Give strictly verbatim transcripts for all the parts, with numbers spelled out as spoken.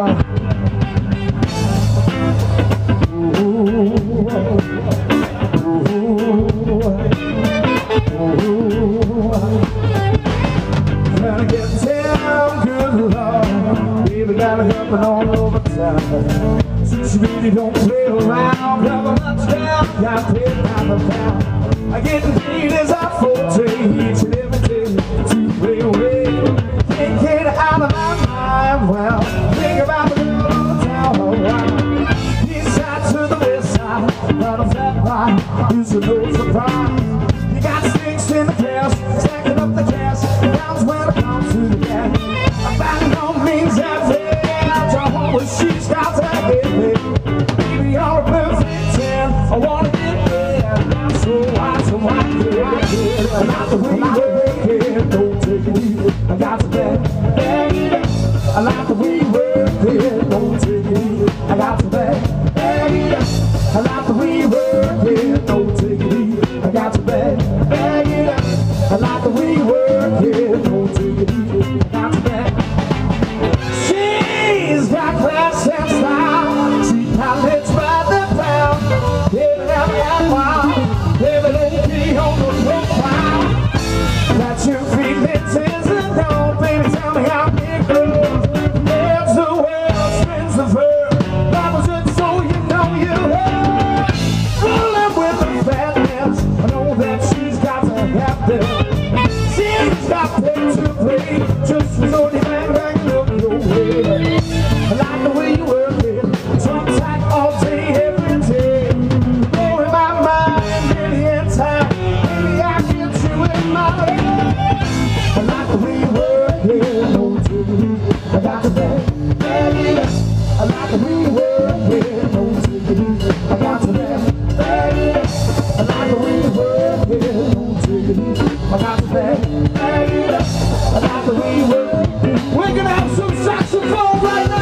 Trying to get down, good Lord. Baby, gotta help it all over town. Since you really don't play around, cover much down, got paid by the pound. I get paid as I forte each and every day to play away. Can't get out of my mind, well, think about the girl on the town. East side to the west side, not a fat line, is a no surprise. You got sticks in the cash, stacking up the cash, rounds when it comes to the gas. By no means every home where she's got to get it. Baby, you're a perfect ten, I wanna get there. So why, so why, yeah, yeah. I like the way you work it, don't take it easy. I got to beg, beg it up. I like the way you work it, don't take it easy. I got to beg, beg it up. I like the way you work it, don't take it easy. I got to beg, beg it up. I like the way you work it, don't take it easy. I got to beg. She's got class and style, sweet palates by the pound. Baby, now that wild, baby, don't be on the profile. Got your feelings is a no, baby, tell me how it goes. There's the world, spins the verb, Bible said so, you know you heard. Rolling with the fatness, I know that she's got to have them. She's got pay to play, just as only bang bang look your way. I like the way you work it, tongue tight all day, every day. Blowing my mind, million times, baby, I get you in my head. I like the way you work it, no diggity, I got the bag, bag it up. I like the way you work it, no diggity, I got the bag, bag it up. I like the way you work it, no diggity, I got the bag, bag it up. I like the way you work it. We're gonna have some saxophone right now.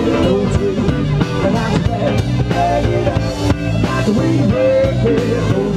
I